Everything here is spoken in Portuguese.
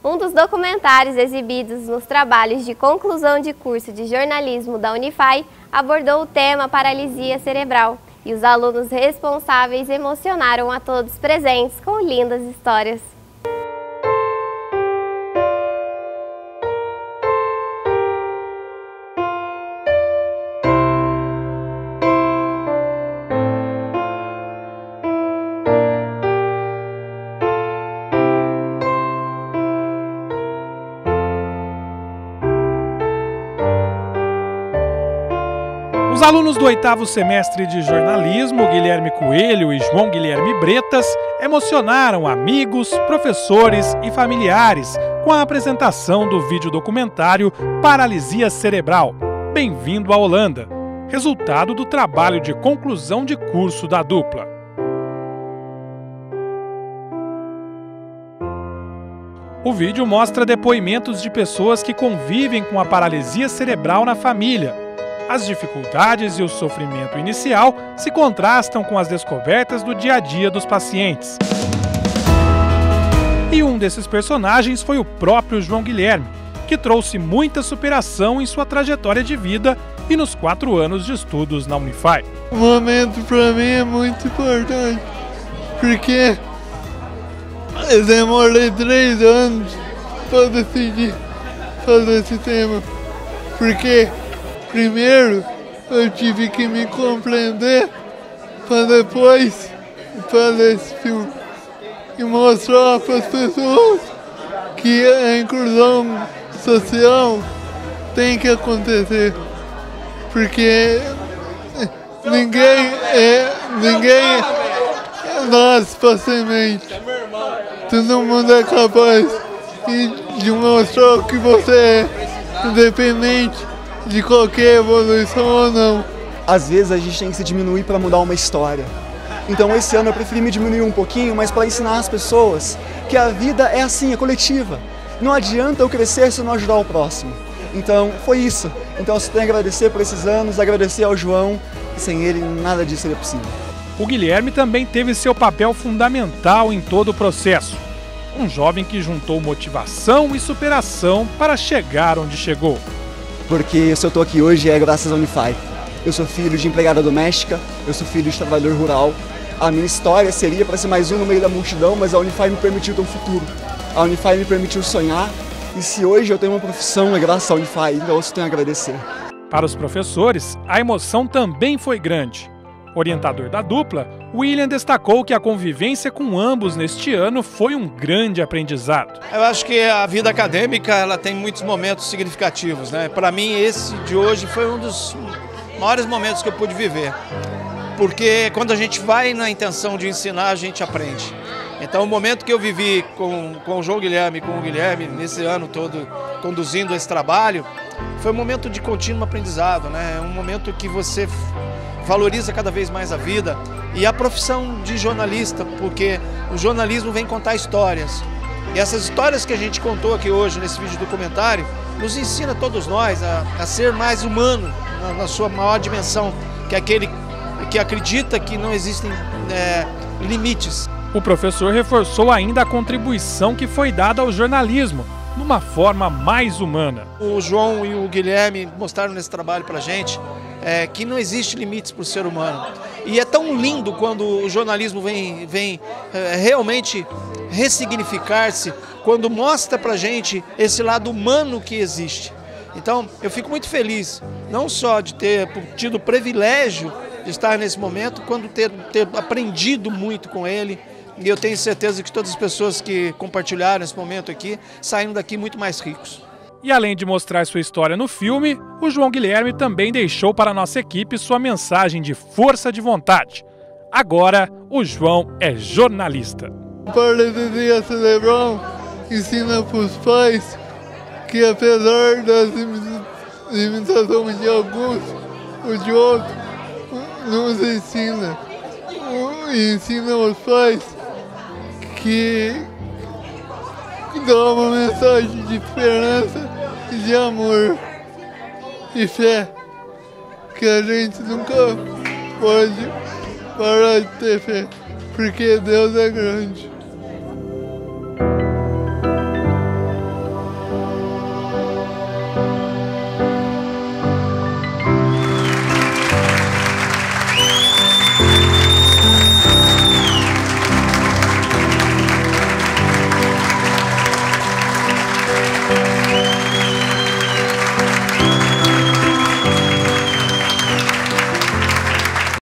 Um dos documentários exibidos nos trabalhos de conclusão de curso de jornalismo da Unify abordou o tema paralisia cerebral e os alunos responsáveis emocionaram a todos presentes com lindas histórias. Os alunos do 8º semestre de jornalismo, Guilherme Coelho e João Guilherme Bretas, emocionaram amigos, professores e familiares com a apresentação do vídeo documentário Paralisia Cerebral, Bem-vindo à Holanda, resultado do trabalho de conclusão de curso da dupla. O vídeo mostra depoimentos de pessoas que convivem com a paralisia cerebral na família. As dificuldades e o sofrimento inicial se contrastam com as descobertas do dia a dia dos pacientes. E um desses personagens foi o próprio João Guilherme, que trouxe muita superação em sua trajetória de vida e nos 4 anos de estudos na Unify. O momento para mim é muito importante, porque eu demorei 3 anos para decidir fazer esse tema, porque primeiro eu tive que me compreender para depois fazer esse filme e mostrar para as pessoas que a inclusão social tem que acontecer, porque ninguém nasce para semente, todo mundo é capaz de mostrar o que você é, independente de qualquer evolução ou não. Às vezes a gente tem que se diminuir para mudar uma história. Então esse ano eu preferi me diminuir um pouquinho, mas para ensinar as pessoas que a vida é assim, é coletiva. Não adianta eu crescer se eu não ajudar o próximo. Então foi isso. Então eu só tenho a agradecer por esses anos, agradecer ao João, e sem ele nada disso seria possível. O Guilherme também teve seu papel fundamental em todo o processo. Um jovem que juntou motivação e superação para chegar onde chegou. Porque se eu estou aqui hoje é graças à Unify. Eu sou filho de empregada doméstica, eu sou filho de trabalhador rural. A minha história seria para ser mais um no meio da multidão, mas a Unify me permitiu ter um futuro. A Unify me permitiu sonhar, e se hoje eu tenho uma profissão é graças à Unify, então eu só tenho a agradecer. Para os professores, a emoção também foi grande. Orientador da dupla, William destacou que a convivência com ambos neste ano foi um grande aprendizado. Eu acho que a vida acadêmica ela tem muitos momentos significativos, né? Para mim esse de hoje foi um dos maiores momentos que eu pude viver, porque quando a gente vai na intenção de ensinar a gente aprende. Então o momento que eu vivi com o João Guilherme, com o Guilherme nesse ano todo conduzindo esse trabalho, foi um momento de contínuo aprendizado, né? Um momento que você valoriza cada vez mais a vida e a profissão de jornalista, porque o jornalismo vem contar histórias. E essas histórias que a gente contou aqui hoje nesse vídeo documentário nos ensina todos nós a ser mais humano na sua maior dimensão, que é aquele que acredita que não existem limites. O professor reforçou ainda a contribuição que foi dada ao jornalismo, numa forma mais humana. O João e o Guilherme mostraram nesse trabalho pra gente que não existe limites para o ser humano. E é tão lindo quando o jornalismo vem realmente ressignificar-se, quando mostra pra gente esse lado humano que existe. Então eu fico muito feliz, não só de ter tido o privilégio de estar nesse momento, quando ter aprendido muito com ele. E eu tenho certeza que todas as pessoas que compartilharam esse momento aqui saíram daqui muito mais ricos. E além de mostrar sua história no filme, o João Guilherme também deixou para a nossa equipe sua mensagem de força de vontade. Agora, o João é jornalista. A paralisia cerebral ensina para os pais que, apesar das limitações de alguns, o de outros nos ensina. E ensina aos pais que dá uma mensagem de esperança e de amor e fé, que a gente nunca pode parar de ter fé, porque Deus é grande.